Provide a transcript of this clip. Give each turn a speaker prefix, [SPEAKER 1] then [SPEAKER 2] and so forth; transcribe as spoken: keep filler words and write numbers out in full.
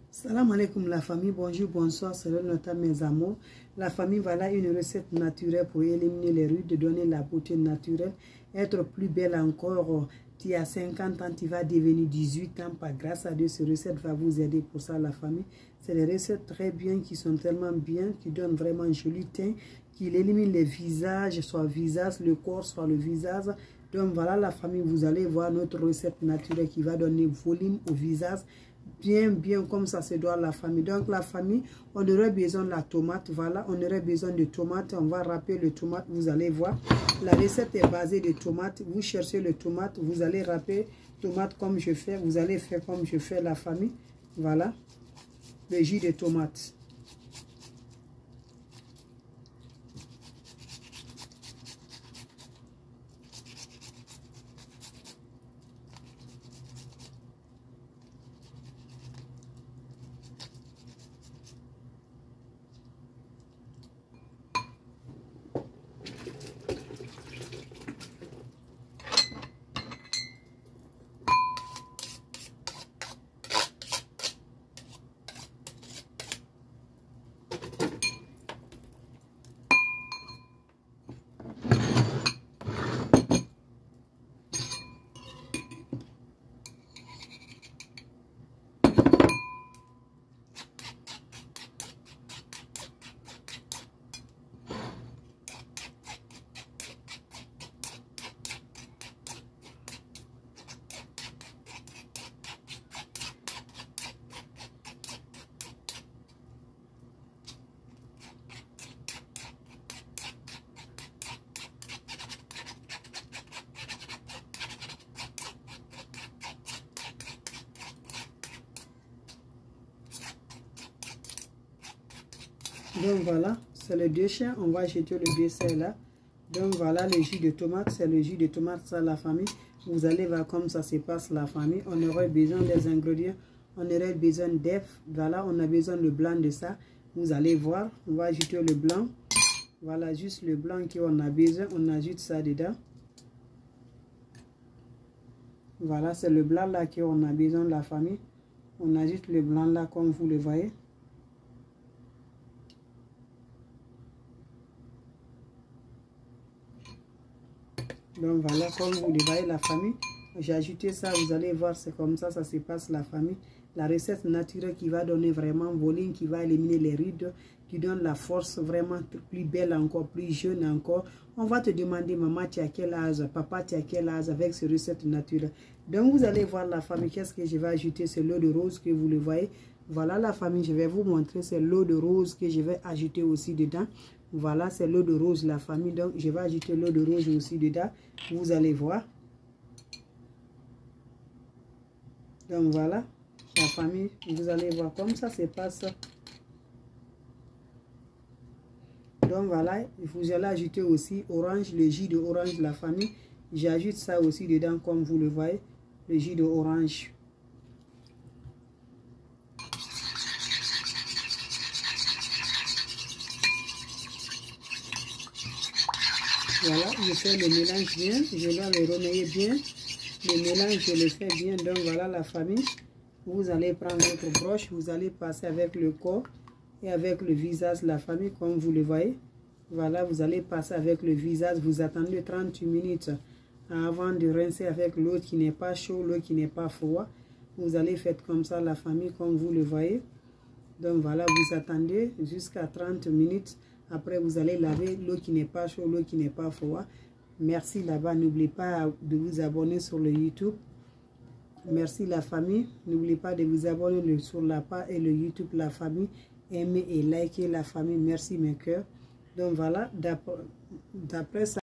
[SPEAKER 1] Salam alaikum la famille, bonjour, bonsoir, c'est le notaire mes amours. La famille, voilà une recette naturelle pour éliminer les rides, de donner la beauté naturelle, être plus belle encore. Tu as cinquante ans, tu vas devenir dix-huit ans, par grâce à Dieu, cette recette va vous aider pour ça la famille. C'est des recettes très bien, qui sont tellement bien, qui donnent vraiment un joli teint, qui éliminent les visages, soit le visage, le corps, soit le visage. Donc voilà la famille, vous allez voir notre recette naturelle qui va donner volume au visage. Bien, bien comme ça se doit la famille. Donc la famille, on aurait besoin de la tomate. Voilà, on aurait besoin de tomates. On va râper le tomate, vous allez voir. La recette est basée de tomates. Vous cherchez le tomate, vous allez râper tomate comme je fais. Vous allez faire comme je fais la famille. Voilà, le jus de tomate. Donc voilà, c'est le déchet, on va jeter le déchet là. Donc voilà le jus de tomate, c'est le jus de tomate, ça la famille. Vous allez voir comme ça se passe la famille. On aurait besoin des ingrédients, on aurait besoin d'œufs. Voilà, on a besoin de blanc de ça. Vous allez voir, on va ajouter le blanc. Voilà, juste le blanc qu'on a besoin, on ajoute ça dedans. Voilà, c'est le blanc là qu'on a besoin de la famille. On ajoute le blanc là comme vous le voyez. Donc voilà, comme vous le voyez la famille, j'ai ajouté ça, vous allez voir, c'est comme ça, ça se passe la famille. La recette naturelle qui va donner vraiment volume, qui va éliminer les rides, qui donne la force vraiment plus belle encore, plus jeune encore. On va te demander, maman, tu as quel âge, papa, tu as quel âge avec cette recette naturelle. Donc vous allez voir la famille, qu'est-ce que je vais ajouter, c'est l'eau de rose que vous le voyez. Voilà la famille, je vais vous montrer, c'est l'eau de rose que je vais ajouter aussi dedans. Voilà, c'est l'eau de rose, la famille. Donc, je vais ajouter l'eau de rose aussi dedans. Vous allez voir. Donc, voilà, la famille. Vous allez voir comme ça se passe. Donc, voilà, vous allez ajouter aussi orange, le jus de orange, la famille. J'ajoute ça aussi dedans, comme vous le voyez. Le jus de orange. Voilà, je fais le mélange bien, je dois le remuer bien. Le mélange, je le fais bien. Donc voilà la famille. Vous allez prendre votre broche, vous allez passer avec le corps et avec le visage, la famille, comme vous le voyez. Voilà, vous allez passer avec le visage. Vous attendez trente minutes avant de rincer avec l'eau qui n'est pas chaud, l'eau qui n'est pas froid. Vous allez faire comme ça la famille, comme vous le voyez. Donc voilà, vous attendez jusqu'à trente minutes. Après, vous allez laver l'eau qui n'est pas chaude, l'eau qui n'est pas froide. Merci là-bas. N'oubliez pas de vous abonner sur le YouTube. Merci la famille. N'oubliez pas de vous abonner sur la page et le YouTube la famille. Aimez et likez la famille. Merci mes cœurs. Donc voilà, d'après ça.